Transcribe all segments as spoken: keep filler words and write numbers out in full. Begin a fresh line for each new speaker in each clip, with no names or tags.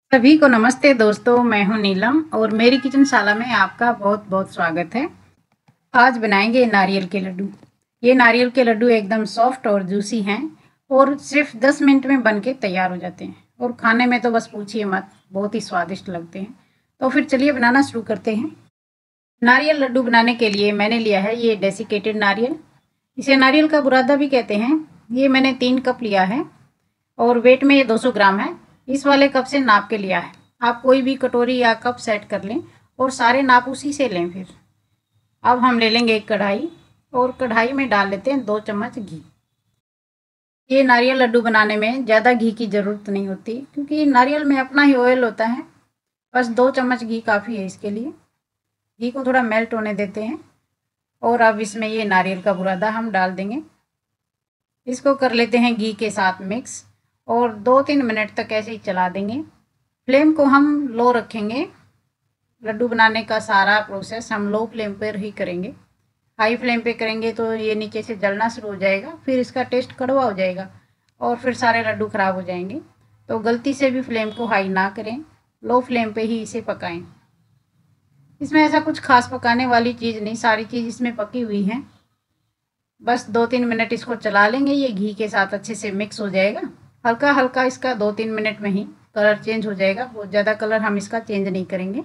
सभी को नमस्ते दोस्तों, मैं हूं नीलम और मेरी किचन शाला में आपका बहुत बहुत स्वागत है। आज बनाएंगे नारियल के लड्डू। ये नारियल के लड्डू एकदम सॉफ्ट और जूसी हैं और सिर्फ दस मिनट में बन के तैयार हो जाते हैं और खाने में तो बस पूछिए मत, बहुत ही स्वादिष्ट लगते हैं। तो फिर चलिए बनाना शुरू करते हैं। नारियल लड्डू बनाने के लिए मैंने लिया है ये डेसिकेटेड नारियल। इसे नारियल का बुरादा भी कहते हैं। ये मैंने तीन कप लिया है और वेट में ये दो सौ ग्राम है। इस वाले कप से नाप के लिया है। आप कोई भी कटोरी या कप सेट कर लें और सारे नाप उसी से लें। फिर अब हम ले लेंगे एक कढ़ाई और कढ़ाई में डाल लेते हैं दो चम्मच घी। ये नारियल लड्डू बनाने में ज़्यादा घी की ज़रूरत नहीं होती क्योंकि नारियल में अपना ही ऑयल होता है। बस दो चम्मच घी काफ़ी है इसके लिए। घी को थोड़ा मेल्ट होने देते हैं और अब इसमें ये नारियल का बुरादा हम डाल देंगे। इसको कर लेते हैं घी के साथ मिक्स और दो तीन मिनट तक ऐसे ही चला देंगे। फ्लेम को हम लो रखेंगे। लड्डू बनाने का सारा प्रोसेस हम लो फ्लेम पर ही करेंगे। हाई फ्लेम पे करेंगे तो ये नीचे से जलना शुरू हो जाएगा, फिर इसका टेस्ट कड़वा हो जाएगा और फिर सारे लड्डू ख़राब हो जाएंगे। तो गलती से भी फ्लेम को हाई ना करें, लो फ्लेम पे ही इसे पकाएं। इसमें ऐसा कुछ खास पकाने वाली चीज़ नहीं, सारी चीज़ इसमें पकी हुई है। बस दो तीन मिनट इसको चला लेंगे, ये घी के साथ अच्छे से मिक्स हो जाएगा। हल्का हल्का इसका दो तीन मिनट में ही कलर चेंज हो जाएगा, बहुत ज़्यादा कलर हम इसका चेंज नहीं करेंगे।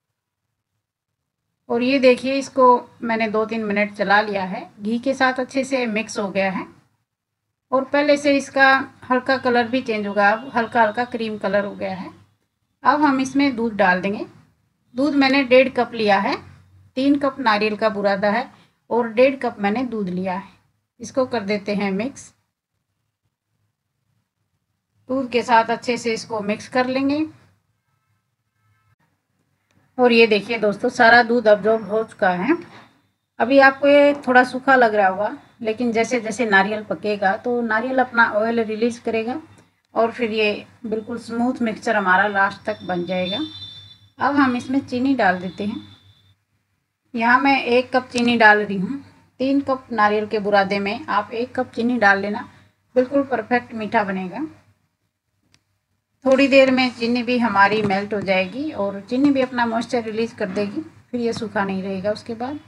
और ये देखिए, इसको मैंने दो तीन मिनट चला लिया है, घी के साथ अच्छे से मिक्स हो गया है और पहले से इसका हल्का कलर भी चेंज होगा, अब हल्का हल्का क्रीम कलर हो गया है। अब हम इसमें दूध डाल देंगे। दूध मैंने डेढ़ कप लिया है। तीन कप नारियल का बुरादा है और डेढ़ कप मैंने दूध लिया है। इसको कर देते हैं मिक्स। दूध के साथ अच्छे से इसको मिक्स कर लेंगे। और ये देखिए दोस्तों, सारा दूध अब्जॉर्ब हो चुका है। अभी आपको ये थोड़ा सूखा लग रहा होगा, लेकिन जैसे जैसे नारियल पकेगा तो नारियल अपना ऑयल रिलीज़ करेगा और फिर ये बिल्कुल स्मूथ मिक्सचर हमारा लास्ट तक बन जाएगा। अब हम इसमें चीनी डाल देते हैं। यहाँ मैं एक कप चीनी डाल रही हूँ। तीन कप नारियल के बुरादे में आप एक कप चीनी डाल लेना, बिल्कुल परफेक्ट मीठा बनेगा। थोड़ी देर में चीनी भी हमारी मेल्ट हो जाएगी और चीनी भी अपना मॉइस्चर रिलीज कर देगी, फिर ये सूखा नहीं रहेगा उसके बाद।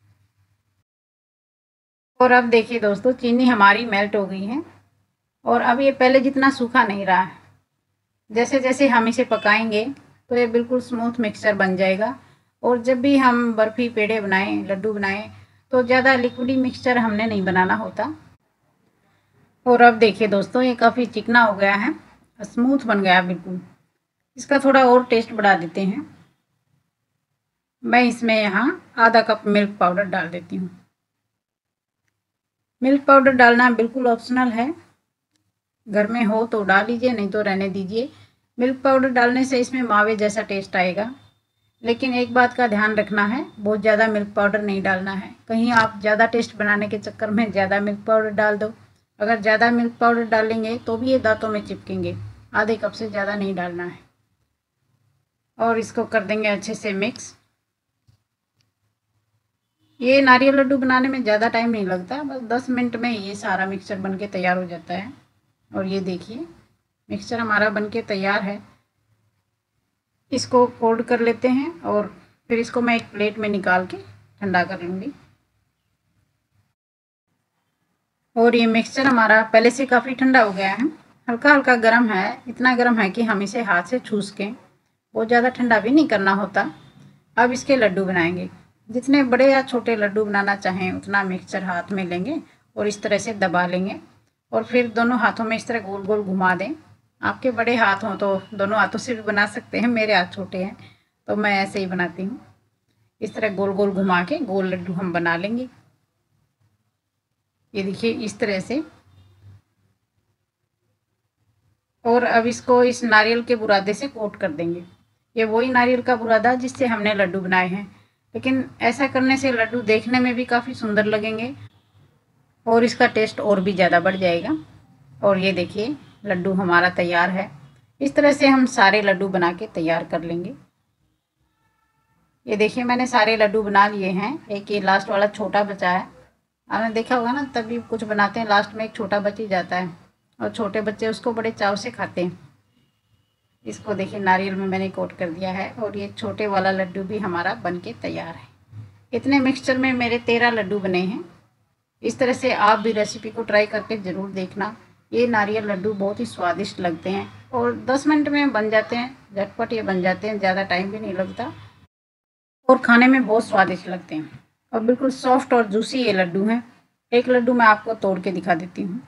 और अब देखिए दोस्तों, चीनी हमारी मेल्ट हो गई है और अब ये पहले जितना सूखा नहीं रहा है। जैसे जैसे हम इसे पकाएंगे तो ये बिल्कुल स्मूथ मिक्सचर बन जाएगा। और जब भी हम बर्फ़ी, पेड़े बनाएं, लड्डू बनाएं तो ज़्यादा लिक्विडी मिक्सचर हमने नहीं बनाना होता। और अब देखिए दोस्तों, ये काफ़ी चिकना हो गया है, स्मूथ बन गया बिल्कुल। इसका थोड़ा और टेस्ट बढ़ा देते हैं। मैं इसमें यहाँ आधा कप मिल्क पाउडर डाल देती हूँ। मिल्क पाउडर डालना बिल्कुल ऑप्शनल है, घर में हो तो डाल लीजिए, नहीं तो रहने दीजिए। मिल्क पाउडर डालने से इसमें मावे जैसा टेस्ट आएगा, लेकिन एक बात का ध्यान रखना है, बहुत ज़्यादा मिल्क पाउडर नहीं डालना है। कहीं आप ज़्यादा टेस्ट बनाने के चक्कर में ज़्यादा मिल्क पाउडर डाल दो। अगर ज़्यादा मिल्क पाउडर डालेंगे तो भी ये दांतों में चिपकेंगे। आधे कप से ज़्यादा नहीं डालना है। और इसको कर देंगे अच्छे से मिक्स। ये नारियल लड्डू बनाने में ज़्यादा टाइम नहीं लगता, बस दस मिनट में ये सारा मिक्सचर बन के तैयार हो जाता है। और ये देखिए, मिक्सचर हमारा बन के तैयार है। इसको फोल्ड कर लेते हैं और फिर इसको मैं एक प्लेट में निकाल के ठंडा कर लूँगी। और ये मिक्सचर हमारा पहले से काफ़ी ठंडा हो गया है, हल्का हल्का गर्म है। इतना गर्म है कि हम इसे हाथ से छूस के, बहुत ज़्यादा ठंडा भी नहीं करना होता। अब इसके लड्डू बनाएंगे। जितने बड़े या छोटे लड्डू बनाना चाहें उतना मिक्सचर हाथ में लेंगे और इस तरह से दबा लेंगे और फिर दोनों हाथों में इस तरह गोल गोल घुमा दें। आपके बड़े हाथ हों तो दोनों हाथों से भी बना सकते हैं, मेरे हाथ छोटे हैं तो मैं ऐसे ही बनाती हूँ। इस तरह गोल गोल घुमा के गोल लड्डू हम बना लेंगे। ये देखिए इस तरह से। और अब इसको इस नारियल के बुरादे से कोट कर देंगे। ये वही नारियल का बुरादा जिससे हमने लड्डू बनाए हैं, लेकिन ऐसा करने से लड्डू देखने में भी काफ़ी सुंदर लगेंगे और इसका टेस्ट और भी ज़्यादा बढ़ जाएगा। और ये देखिए, लड्डू हमारा तैयार है। इस तरह से हम सारे लड्डू बना के तैयार कर लेंगे। ये देखिए, मैंने सारे लड्डू बना लिए हैं। एक ये लास्ट वाला छोटा बचा है। आपने देखा होगा ना, तभी कुछ बनाते हैं लास्ट में एक छोटा बच ही जाता है और छोटे बच्चे उसको बड़े चाव से खाते हैं। इसको देखिए नारियल में मैंने कोट कर दिया है और ये छोटे वाला लड्डू भी हमारा बन के तैयार है। इतने मिक्सचर में मेरे तेरह लड्डू बने हैं। इस तरह से आप भी रेसिपी को ट्राई करके ज़रूर देखना। ये नारियल लड्डू बहुत ही स्वादिष्ट लगते हैं और दस मिनट में बन जाते हैं, झटपट ये बन जाते हैं, ज़्यादा टाइम भी नहीं लगता और खाने में बहुत स्वादिष्ट लगते हैं और बिल्कुल सॉफ्ट और जूसी ये लड्डू हैं। एक लड्डू मैं आपको तोड़ के दिखा देती हूँ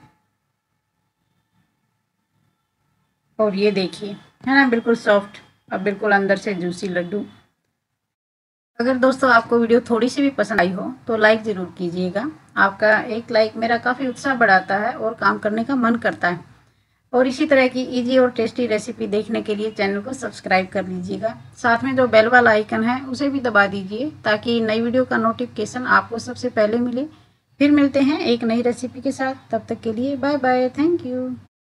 और ये देखिए, है ना, बिल्कुल सॉफ्ट और बिल्कुल अंदर से जूसी लड्डू। अगर दोस्तों आपको वीडियो थोड़ी सी भी पसंद आई हो तो लाइक ज़रूर कीजिएगा। आपका एक लाइक मेरा काफ़ी उत्साह बढ़ाता है और काम करने का मन करता है। और इसी तरह की इजी और टेस्टी रेसिपी देखने के लिए चैनल को सब्सक्राइब कर लीजिएगा। साथ में जो बेल वाला आइकन है उसे भी दबा दीजिए ताकि नई वीडियो का नोटिफिकेशन आपको सबसे पहले मिले। फिर मिलते हैं एक नई रेसिपी के साथ, तब तक के लिए बाय बाय, थैंक यू।